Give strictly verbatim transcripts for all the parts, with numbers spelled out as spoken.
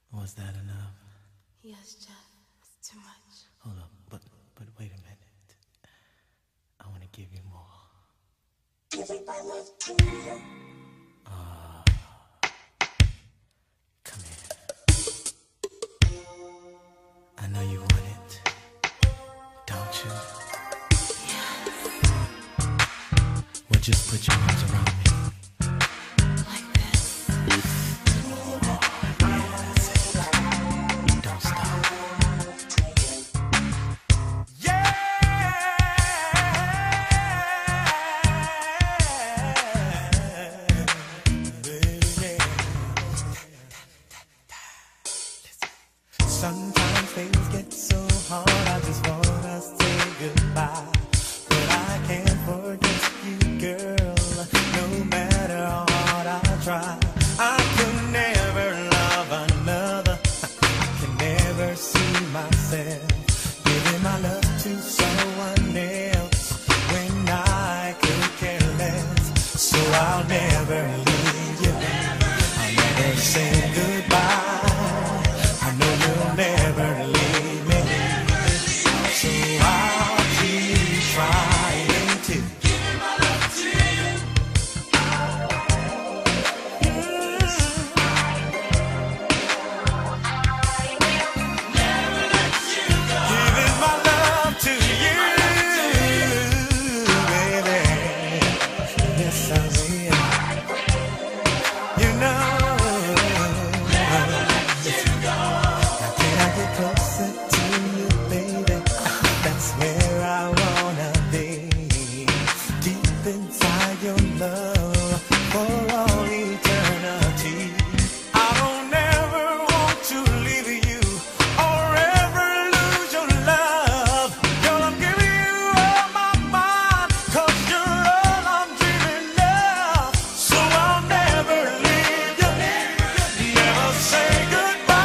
Was that enough? Yes, Jeff. It's too much. Hold up, but but wait a minute. I want to give you more. Giving my love to you. Uh, come here. I know you want it, don't you? Yes. Well, just put your arms around me. Like this. Don't stop. Yeah. Sometimes things get so hard, I just wanna say goodbye. But I can't forget you, girl, no matter how hard I try. I could never love another. I can never see myself giving my love to someone else when I could care less. So I'll never leave you. I'll never say goodbye. I know you'll never leave me, so I'll keep trying to give my love to you. Never let you go. Giving my love to you, baby. Yes, I will. You know. Closer to you, baby. That's where I wanna be. Deep inside your love for all eternity. I don't ever want to leave you or ever lose your love. Girl, I'm giving you all my mind, 'cause you're all I'm dreaming of. So I'll never leave you, never say goodbye.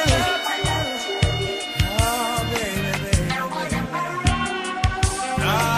Ah.